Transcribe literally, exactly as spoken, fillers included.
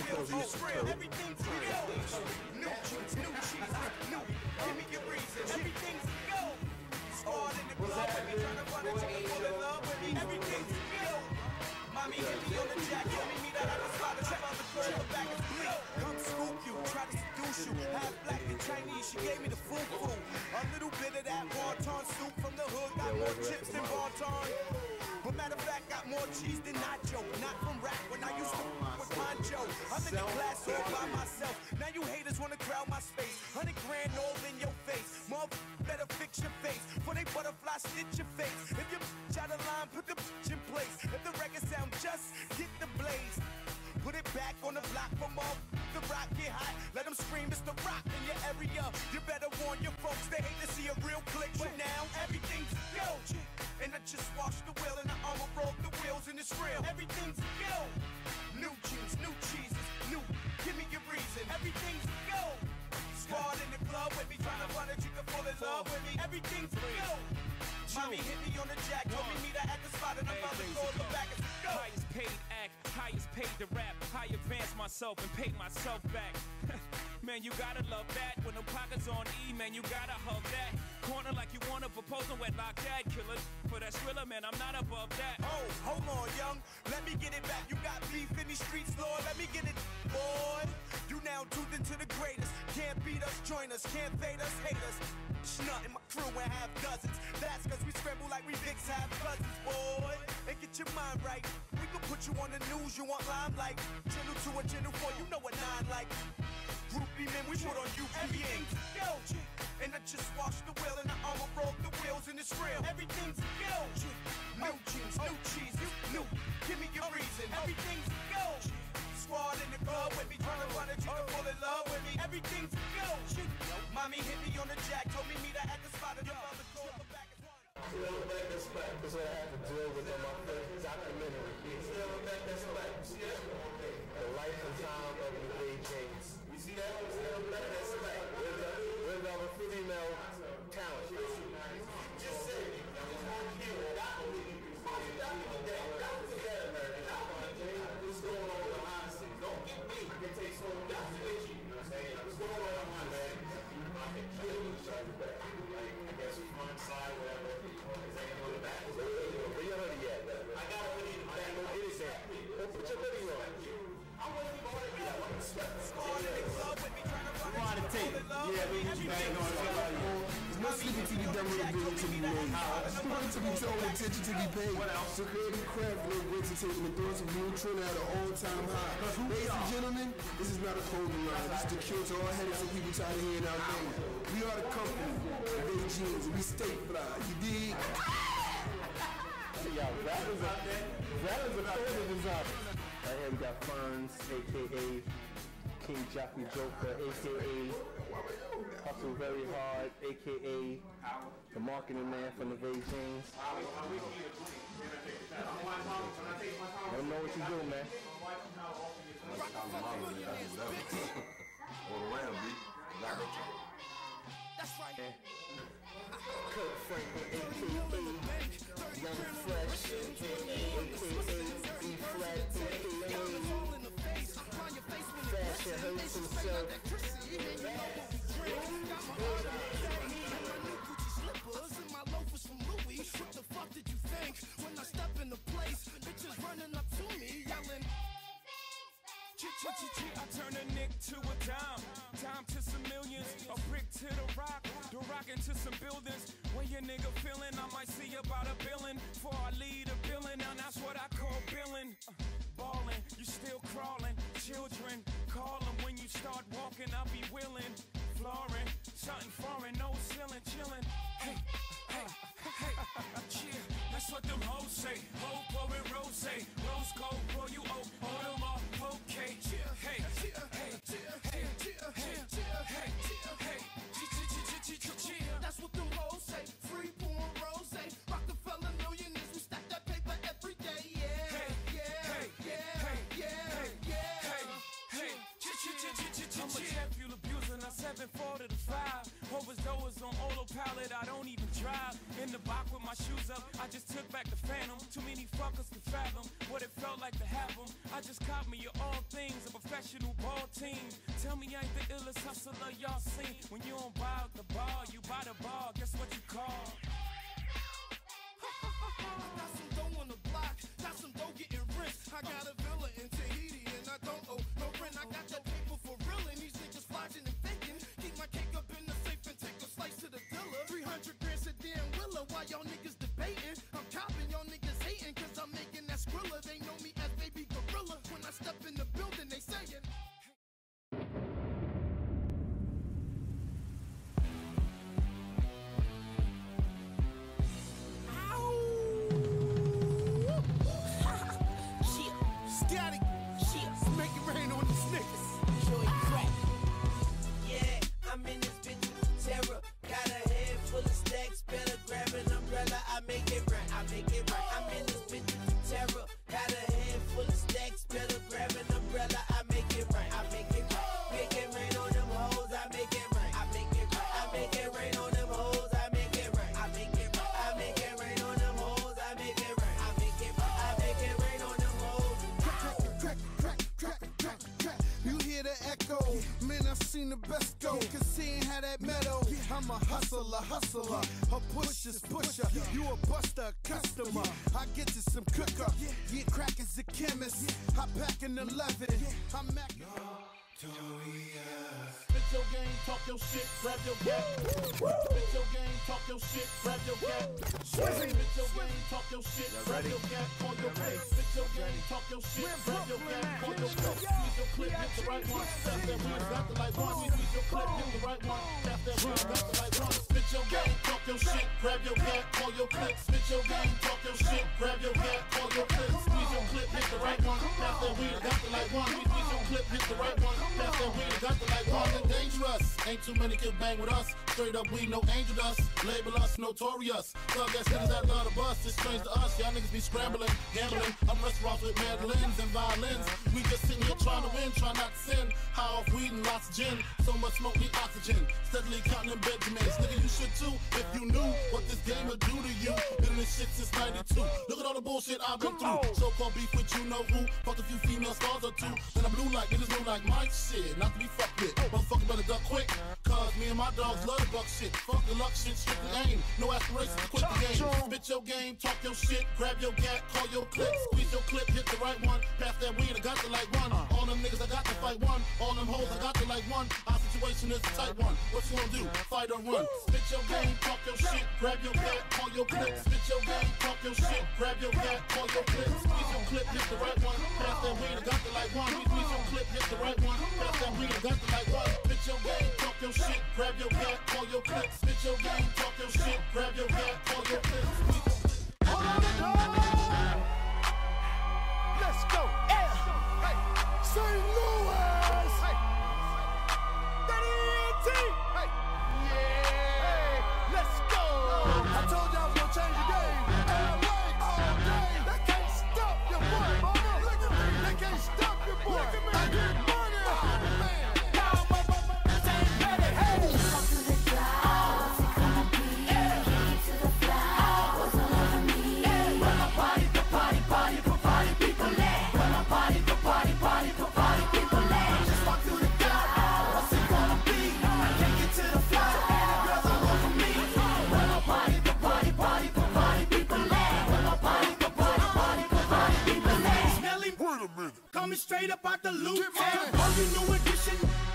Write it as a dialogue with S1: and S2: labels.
S1: bills in the script. Everything's go. New cheese, new cheese, new. Give me your reason. Everything's go. Squad in the club with me, trying to find a chick to fall in love with me. Everything's go. Mommy hit me on the jack, told me meet her at the spot, check out the club, her back is bleak. Come scoop you, try to seduce you. Half black and Chinese, she gave me the foo-foo. A little bit of that wonton soup from the hood, got more chips than wonton. But matter of fact, got more cheese than nacho. Not from rap when I used to with Pancho. I'm in the class all by myself. Now you haters wanna crowd my space. Hundred grand all in your face. Mother better fix your face. For they butterfly stitch your face. If you out of line, put the in place. If the record sound just, get the blaze. Put it back on the block from all the rock get hot. Let them scream, it's the rock in your area. You better warn your folks, they hate to see a real click. But now everything's go. And I just washed the wheel and I armor rolled the wheels and it's real. Everything's go. New jeans, new cheeses, new. Give me your reason. Everything's go. Squad in the club with me, trying to find a chick to fall in love with me. Everything's go. Mommy hit me on the jack, told me meet her at the spot and I'm about to call the back and go.
S2: Highest paid act, highest paid to rap. I advance myself and pay myself back. Man, you gotta love that. When the pockets on E, man, you gotta hug that. Corner like you wanna propose a wet like that. Killer for that thriller, man, I'm not above that.
S1: Oh, hold on, young, let me get it back. You got beef in these streets, Lord, let me get it, boy. You now tuned into the greatest. Can't beat us, join us, can't fade us, hate us. Snut in my crew and have dozens. That's cause we scramble like we Vicks have cousins, boy. And get your mind right. We can put you on the news, you want limelight. Channel two and channel four, you know what nine like. Groupie men, we put on U P N. Go! And I just washed the wheel and I armor rolled the wheels and it's real. Everything's go! New jeans, new cheese, new. Give me your reason. Everything's go! Squad in the club with me, trying to find a chick to fall in love with me. Everything's go! Mommy hit me on the jack, told me meet her at the spot and I'm about to call her back as one.
S3: Still back that spot, that's what I had to deal with on my first documentary. Still back that spot, you see that? The life and time of Nevaeh James. You see that? Still back that spot. Where's our female talent? Just say it. What's going on behind the scenes? Don't get me. You can take some of that with you. You know what I'm saying? What's going on behind the scenes? I guess we front side, whatever. Is that on the back? Where your hoodie at? I got a hoodie in the back. Go get it there. Put your hoodie on. I'm waiting for it.
S4: We're on the tape. Yeah, we just bang on it. There's no sleeping till you done with the video till you made. There's no to be told, attention to be paid. What else? So creative craft, no great to take the thoughts of real trend at an all-time high. Ladies and gentlemen, this is not a clothing line. This is the cure to all headaches and people trying to hear it out there. We are the company, Nevaeh Jeans, and we stay fly. You dig?
S3: Yeah, that is a that is a clothing designer. Right here we got Ferns, aka King Jockey Joker, aka Hustle Very Hard, aka the marketing man for Nevaeh James. Let them know what you do, man.
S5: All around, B.
S1: That's right.
S3: Kurt Franklin, aka Young Fresh, aka B-Flat, aka Fashion Hurts himself.
S1: What the fuck did you think when I step in the place? Bitches running up to me yelling.
S2: I turn a nick to a dime, dime to some millions, a brick to the rock, the rock into some buildings. When your nigga feeling, I might see about a billion before I lead a billion. Now that's what I call billing. Uh, ballin', you still crawling. Children call them when you start walking. I'll be willing, flooring, something foreign, no ceiling, chillin'. Hey, hey, hey, yeah, that's what them hoes say. Ho, pouring rose, rose gold, roll you oak, Audemars, okay. Hey, hey, hey, hey, hey, hey, hey,
S1: that's what them hoes say. Free pouring rose, Rockefeller millionaires, we stack that paper every day. Yeah,
S2: hey,
S1: yeah,
S2: hey,
S1: yeah,
S2: hey,
S1: yeah, yeah.
S2: Hey, hey, I'm a jet fuel abuser, not seven four to the five. Overdose on autopilot, I don't even drive in the box with my shoes up. I just took back the Phantom. Too many fuckers to fathom what it felt like to have them. I just caught me of all things, a professional ball team. Tell me I ain't the illest hustler y'all seen. When you don't buy out the bar, you buy the bar. Guess what you call?
S5: I got some dough on the block, got some dough getting rich. I got a villa in Tahiti and I don't owe no rent. I got that paper for real and these niggas flashing and faking. Keep my cake up in the safe and take a slice to the dealer. three hundred grand sedan Willa while y'all niggas debating. I'm copping, y'all niggas hating cause I'm making that Skrilla. They know me as Baby Gorilla. When I step in the building they saying I'm a hustler, hustler, a pusher's pusher. You a buster, customer. I get you some cooker. Yeah, crack is a chemist. I pack an eleven. I'm Mac. Spit your game, talk your shit, grab your gap. Spit your game, talk your shit, grab your gap. Spit your game, talk your shit, grab your gap, call your play. Spit your game, talk your shit, grab your gap, call your play. Squeeze your clip, hit the right one. Tap that wheel, got the light one. Squeeze your clip, hit the right one. Tap that wheel, got the light one. Spit your game, talk your shit, grab your gap, call your play. Spit your game, talk your shit, grab your gap, call your play. Squeeze your clip, hit the right one. Tap that wheel, got the light one. Squeeze your clip, hit the right one. Tap that wheel, got the light one. Dangerous, ain't too many can bang with us. Straight up, we no angel dust. Label us notorious. Thug ass niggas that love the bus. It's strange to us. Y'all niggas be scrambling, gambling. I'm restaurants with mandolins and violins. We just sitting here trying to win, trying not to sin. High off weed and lots of gin. So much smoke, need oxygen. Steadily counting them Benjamins. Nigga, you should too if you knew what this game would do to you. Been in this shit since ninety-two. Look at all the bullshit I've been through. So-called beef with you know who. Fucked a few female stars or two. Then I'm blue like niggas blue like my shit. Not to be fucked with. Motherfucker better duck quick. Cause me and my dogs love the buck shit. Fuck the luck shit, strictly aim. No aspirations to quit the game. Spit your game, talk your shit, grab your gat, call your clip, squeeze your clip, hit the right one. Pass that weed, I got the like one. All them niggas, I got to fight one. All them hoes, I got to like one. Our situation is a tight one. What you gonna do? Fight or run? Spit your game, talk your shit, grab your gat, call your clip. Spit your game, talk your shit, grab your gat, call your clip. Squeeze your clip, hit the right one. Pass that weed, I got the like one. Squeeze your clip, hit the right one. Pass that weed, I got the like one. Spit your game, talk your shit, grab your gat, call your clip. Spit your game, talk your shit, grab your gat, call your clip. Hold on the door. Let's go. Yeah. Hey. Saint Louis. Hey. thirty eighteen. Hey. Yeah. Hey. Let's go. I told you I was gonna change the game. L A all day. They can't stop your boy, mama. Look at me. They can't stop your boy. Look at me. I get money. Oh, man. Coming straight up out the loot. All you new edition.